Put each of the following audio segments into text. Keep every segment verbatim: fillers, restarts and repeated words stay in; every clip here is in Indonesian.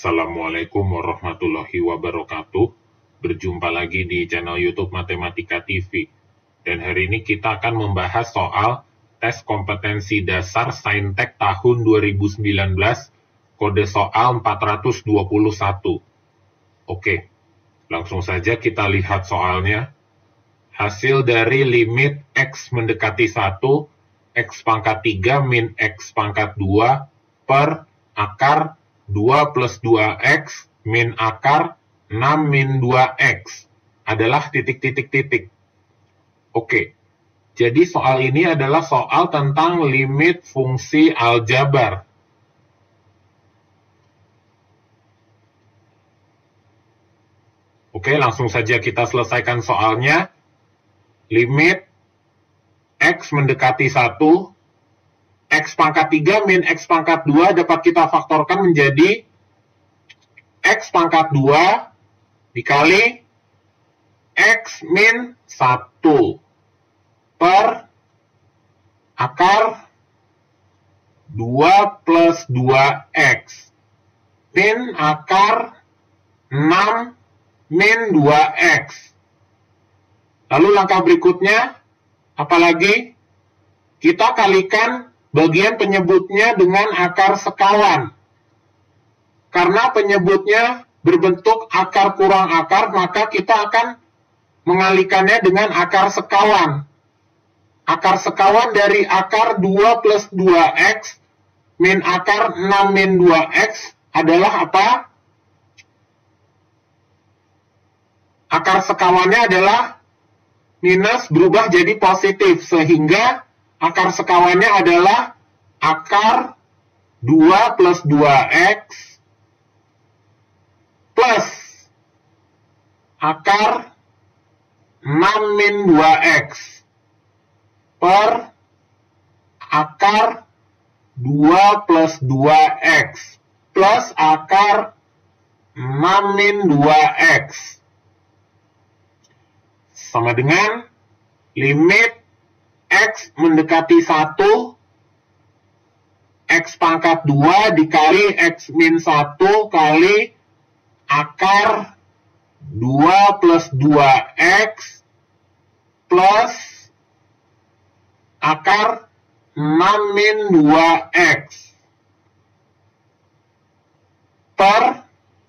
Assalamualaikum warahmatullahi wabarakatuh. Berjumpa lagi di channel YouTube Matematika T V. Dan hari ini kita akan membahas soal tes kompetensi dasar Saintek tahun dua ribu sembilan belas, kode soal empat ratus dua puluh satu. Oke, langsung saja kita lihat soalnya. Hasil dari limit X mendekati satu, X pangkat tiga min X pangkat dua per akar dua plus dua X min akar enam min dua X adalah titik-titik-titik. Oke, jadi soal ini adalah soal tentang limit fungsi aljabar. Oke, langsung saja kita selesaikan soalnya. Limit X mendekati satu, X pangkat tiga min X pangkat dua dapat kita faktorkan menjadi X pangkat dua dikali X min satu per akar dua plus dua X min akar enam min dua X. Lalu langkah berikutnya, apalagi kita kalikan bagian penyebutnya dengan akar sekawan. Karena penyebutnya berbentuk akar kurang akar, maka kita akan mengalikannya dengan akar sekawan. Akar sekawan dari akar dua plus dua X min akar enam min dua X adalah apa? Akar sekawannya adalah minus berubah jadi positif, sehingga akar sekawannya adalah akar dua plus dua X plus akar enam min dua X per akar dua plus dua X plus akar enam min dua X. Sama dengan limit X mendekati satu, X pangkat dua dikali X min satu kali akar dua plus dua X plus akar enam min dua X per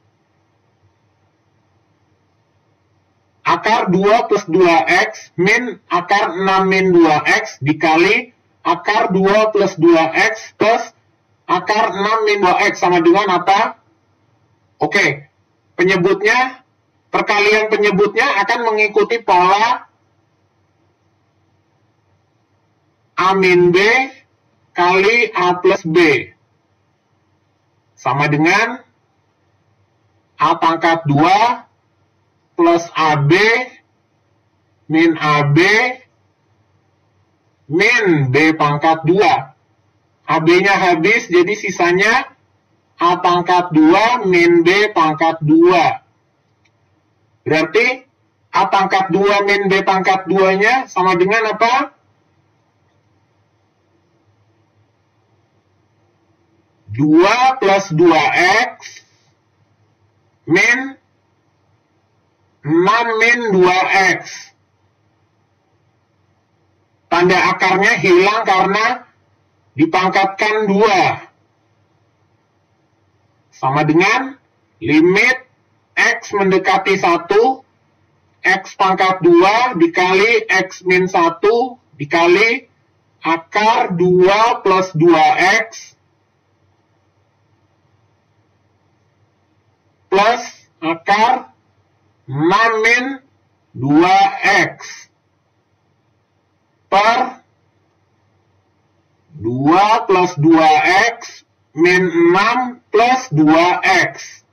akar dua plus dua X min akar enam min dua X dikali akar dua plus dua X plus akar enam min dua X sama dengan apa? Oke, penyebutnya, perkalian penyebutnya akan mengikuti pola A min B kali A plus B. Sama dengan A pangkat dua plus A B min A B min B pangkat dua. A B-nya habis, jadi sisanya A pangkat dua min B pangkat dua. Berarti A pangkat dua min B pangkat dua-nya sama dengan apa? dua plus dua X min enam min dua X. Tanda akarnya hilang karena dipangkatkan dua. Sama dengan limit X mendekati satu, X pangkat dua dikali X min satu dikali akar dua plus dua X plus akar enam min dua X per dua plus dua X min enam plus dua X.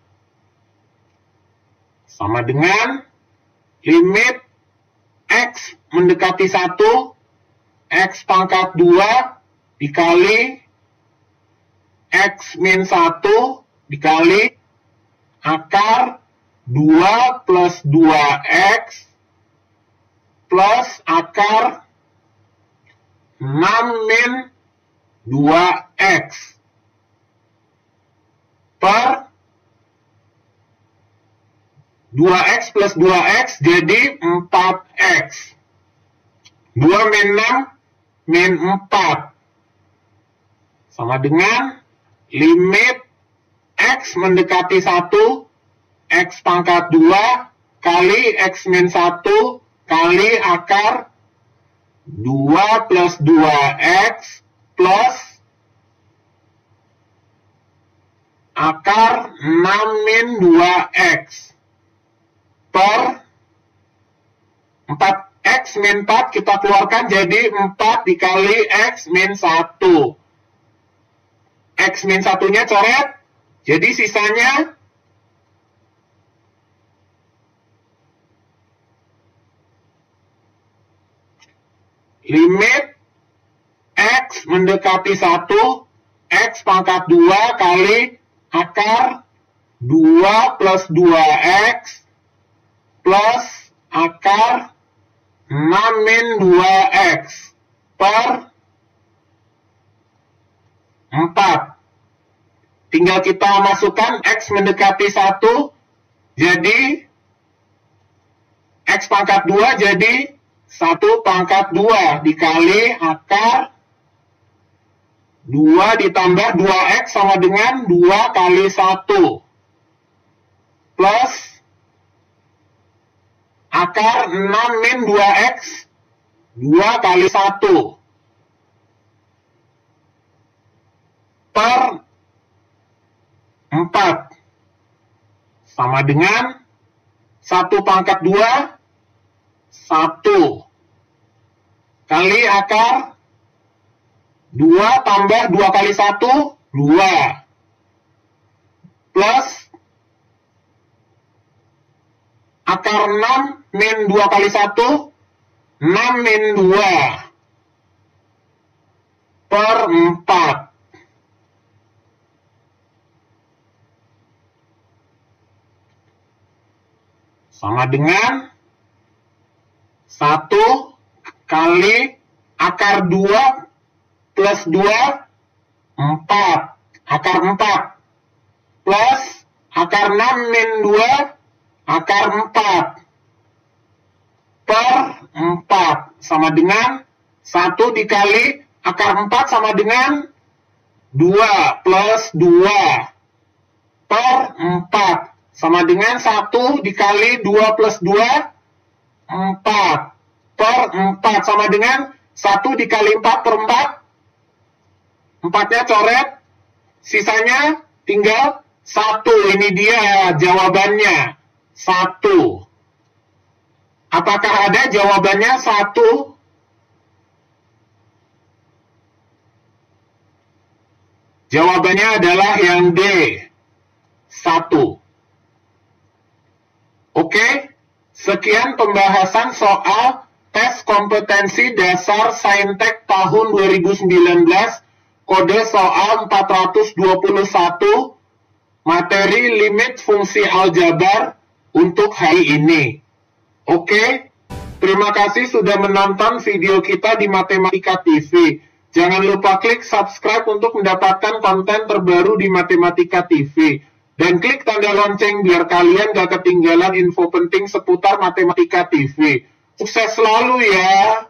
Sama dengan limit X mendekati satu, X pangkat dua dikali X min satu dikali akar dua plus dua X plus akar enam min dua X per dua X plus dua X jadi empat X. dua min enam min empat. Sama dengan limit X mendekati satu, X pangkat dua, kali X min satu, kali akar dua plus dua X, plus akar enam min dua X, per empat X min empat kita keluarkan jadi empat dikali X min satu. X min satunya coret, jadi sisanya limit X mendekati satu, X pangkat dua kali akar dua plus dua X, plus akar enam min dua X per empat. Tinggal kita masukkan X mendekati satu, jadi X pangkat dua jadi satu pangkat dua dikali akar dua ditambah dua X sama dengan dua kali satu, plus akar enam min dua X, dua kali satu, per empat, sama dengan satu pangkat dua, satu, kali akar dua tambah dua kali satu, dua, plus akar enam min dua kali satu, enam min dua, per empat. Sama dengan satu kali akar dua plus dua, empat. Akar empat. Plus akar enam min dua, akar empat. Per empat. Sama dengan satu dikali akar empat sama dengan dua plus dua. Per empat. Sama dengan satu dikali dua plus dua, empat. Per empat. Sama dengan satu dikali empat per empat. Empatnya coret. Sisanya tinggal satu. Ini dia jawabannya. Satu. Apakah ada jawabannya satu? Jawabannya adalah yang D. Satu. Oke, sekian pembahasan soal tes kompetensi dasar Saintek tahun dua ribu sembilan belas, kode soal empat ratus dua puluh satu, materi limit fungsi aljabar untuk hari ini. Oke, terima kasih sudah menonton video kita di Matematika T V. Jangan lupa klik subscribe untuk mendapatkan konten terbaru di Matematika T V. Dan klik tanda lonceng biar kalian gak ketinggalan info penting seputar Matematika T V. Sukses selalu ya!